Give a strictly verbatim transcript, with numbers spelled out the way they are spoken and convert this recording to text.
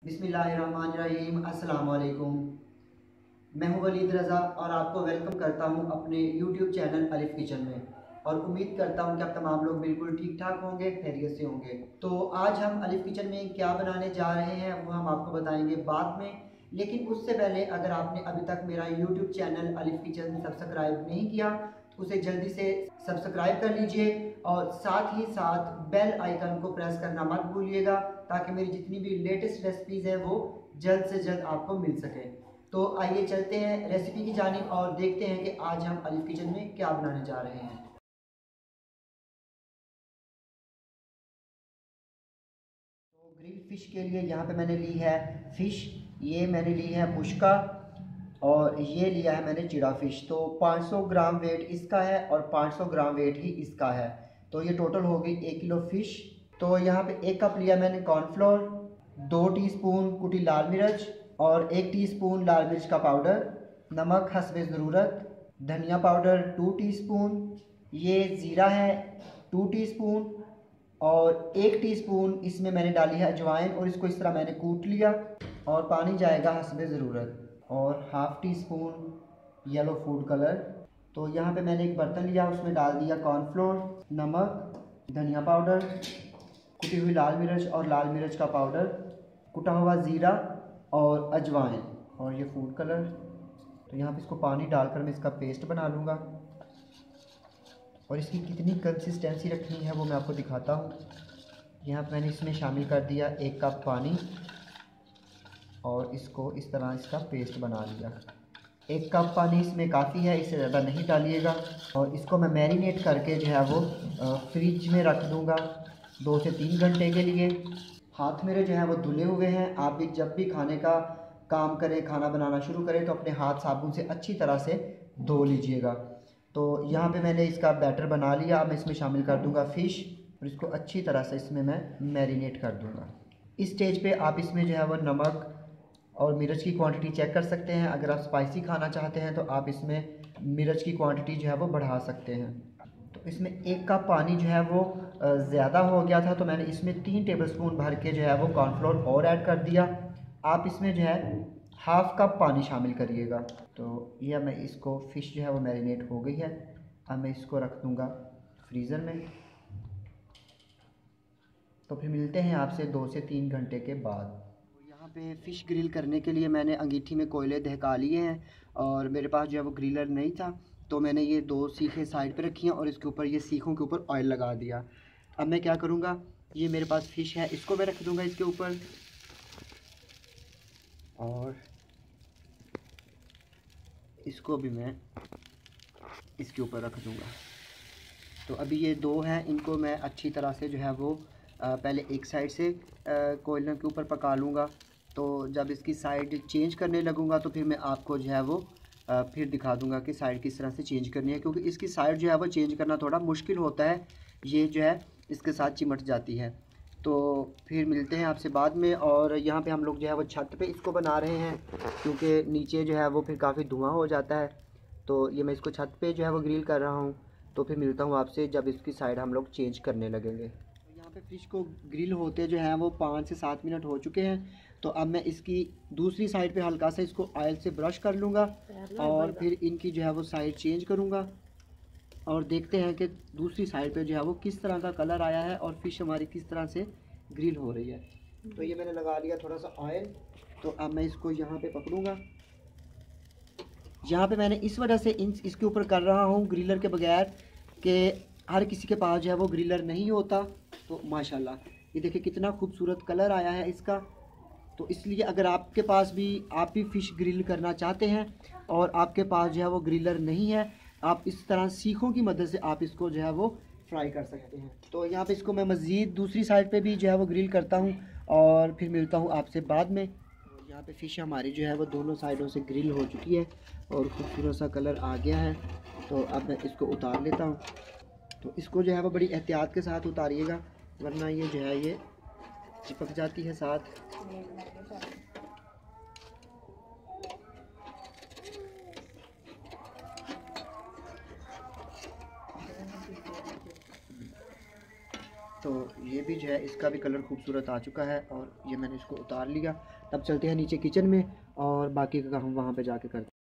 बिस्मिल्लाहिर्रहमानिर्रहीम। अस्सलाम वालेकुम। मैं हूं वलीद रज़ा और आपको वेलकम करता हूं अपने यूट्यूब चैनल अलिफ किचन में, और उम्मीद करता हूं कि आप तमाम लोग बिल्कुल ठीक ठाक होंगे, खैरियत से होंगे। तो आज हम अलिफ किचन में क्या बनाने जा रहे हैं वो हम आपको बताएंगे बाद में, लेकिन उससे पहले अगर आपने अभी तक मेरा YouTube channel Alif kitchen subscribe नहीं किया तो उसे जल्दी से सब्सक्राइब कर लीजिए और साथ ही साथ बेल आइकन को प्रेस करना मत भूलिएगा, ताकि मेरी जितनी भी लेटेस्ट रेसिपीज़ हैं वो जल्द से जल्द आपको मिल सके। तो आइए चलते हैं रेसिपी की जानिब और देखते हैं कि आज हम अलिफ किचन में क्या बनाने जा रहे हैं। तो ग्रिल फिश के लिए यहाँ पे मैंने ली है फ़िश, ये मैंने ली है मुश्का और ये लिया है मैंने चिड़ा फ़िश। तो पाँच सौ ग्राम वेट इसका है और पाँच सौ ग्राम वेट ही इसका है, तो ये टोटल हो गई एक किलो फ़िश। तो यहाँ पे एक कप लिया मैंने कॉर्नफ्लोर, दो टीस्पून कुटी लाल मिर्च और एक टीस्पून लाल मिर्च का पाउडर, नमक हस्बे ज़रूरत, धनिया पाउडर टू टीस्पून, ये ज़ीरा है टू टीस्पून और एक टीस्पून इसमें मैंने डाली है अजवाइन और इसको इस तरह मैंने कूट लिया, और पानी जाएगा हस्बे ज़रूरत, और half tea spoon yellow food colour. तो यहाँ पे मैंने एक बर्तन लिया, उसमें डाल दिया कॉर्नफ्लोर, नमक, धनिया पाउडर, कुटी हुई लाल मिर्च और लाल मिर्च का पाउडर, कुटा हुआ ज़ीरा और अजवाइन और ये फूड कलर। तो यहाँ पे इसको पानी डालकर मैं इसका पेस्ट बना लूँगा, और इसकी कितनी कंसिस्टेंसी रखनी है वो मैं आपको दिखाता हूँ। यहाँ पे मैंने इसमें शामिल कर दिया एक कप पानी और इसको इस तरह इसका पेस्ट बना लिया। एक कप पानी इसमें काफ़ी है, इससे ज़्यादा नहीं डालिएगा। और इसको मैं मैरिनेट करके जो है वो फ्रिज में रख दूँगा दो से तीन घंटे के लिए। हाथ मेरे जो है वो धुले हुए हैं। आप भी जब भी खाने का काम करें, खाना बनाना शुरू करें तो अपने हाथ साबुन से अच्छी तरह से धो लीजिएगा। तो यहाँ पे मैंने इसका बैटर बना लिया। अब मैं इसमें शामिल कर दूँगा फ़िश और इसको अच्छी तरह से इसमें मैं मैरिनेट कर दूँगा। इस स्टेज पे आप इसमें जो है वो नमक और मिर्च की क्वांटिटी चेक कर सकते हैं। अगर आप स्पाइसी खाना चाहते हैं तो आप इसमें मिर्च की क्वांटिटी जो है वो बढ़ा सकते हैं। तो इसमें एक कप पानी जो है वो ज़्यादा हो गया था, तो मैंने इसमें तीन टेबलस्पून भर के जो है वो कॉर्नफ्लोर और ऐड कर दिया। आप इसमें जो है हाफ़ कप पानी शामिल करिएगा। तो यह मैं इसको फ़िश जो है वो मैरिनेट हो गई है। अब मैं इसको रख दूँगा फ्रीज़र में। तो फिर मिलते हैं आपसे दो से तीन घंटे के बाद। यहाँ पे फ़िश ग्रिल करने के लिए मैंने अंगीठी में कोयले दहका लिए हैं, और मेरे पास जो है वो ग्रिलर नहीं था, तो मैंने ये दो सीखें साइड पे रखी हैं और इसके ऊपर ये सीखों के ऊपर ऑयल लगा दिया। अब मैं क्या करूँगा, ये मेरे पास फ़िश है, इसको मैं रख दूँगा इसके ऊपर, और इसको भी मैं इसके ऊपर रख दूँगा। तो अभी ये दो हैं, इनको मैं अच्छी तरह से जो है वो पहले एक साइड से कोयले के ऊपर पका लूँगा। तो जब इसकी साइड चेंज करने लगूँगा तो फिर मैं आपको जो है वो फिर दिखा दूँगा कि साइड किस तरह से चेंज करनी है, क्योंकि इसकी साइड जो है वो चेंज करना थोड़ा मुश्किल होता है, ये जो है इसके साथ चिमट जाती है। तो फिर मिलते हैं आपसे बाद में। और यहाँ पे हम लोग जो है वो छत पे इसको बना रहे हैं, क्योंकि नीचे जो है वो फिर काफ़ी धुआँ हो जाता है। तो ये मैं इसको छत पे जो है वो ग्रिल कर रहा हूँ। तो फिर मिलता हूँ आपसे जब इसकी साइड हम लोग चेंज करने लगेंगे। तो यहाँ पे फ़िश को ग्रिल होते जो है वो पाँच से सात मिनट हो चुके हैं। तो अब मैं इसकी दूसरी साइड पे हल्का सा इसको ऑयल से ब्रश कर लूँगा और फिर इनकी जो है वो साइड चेंज करूँगा, और देखते हैं कि दूसरी साइड पे जो है वो किस तरह का कलर आया है और फ़िश हमारी किस तरह से ग्रिल हो रही है। तो ये मैंने लगा लिया थोड़ा सा ऑयल। तो अब मैं इसको यहाँ पे पकड़ूँगा। यहाँ पे मैंने इस वजह से इन इसके ऊपर कर रहा हूँ ग्रिलर के बगैर कि हर किसी के पास जो है वो ग्रिलर नहीं होता। तो माशाल्लाह ये देखिए कितना खूबसूरत कलर आया है इसका। तो इसलिए अगर आपके पास भी आप भी फ़िश ग्रिल करना चाहते हैं और आपके पास जो है वो ग्रिलर नहीं है, आप इस तरह सीखों की मदद से आप इसको जो है वो फ्राई कर सकते हैं। तो यहाँ पे इसको मैं मज़ीद दूसरी साइड पे भी जो है वो ग्रिल करता हूँ और फिर मिलता हूँ आपसे बाद में। यहाँ पे फ़िश हमारी जो है वो दोनों साइडों से ग्रिल हो चुकी है और खूबसूरत सा कलर आ गया है। तो अब मैं इसको उतार लेता हूँ। तो इसको जो है वो बड़ी एहतियात के साथ उतारिएगा, वरना ये जो है ये चिपक जाती है साथ। तो ये भी जो है इसका भी कलर खूबसूरत आ चुका है और ये मैंने इसको उतार लिया। तब चलते हैं नीचे किचन में और बाकी का काम वहाँ पे जाके करते हैं।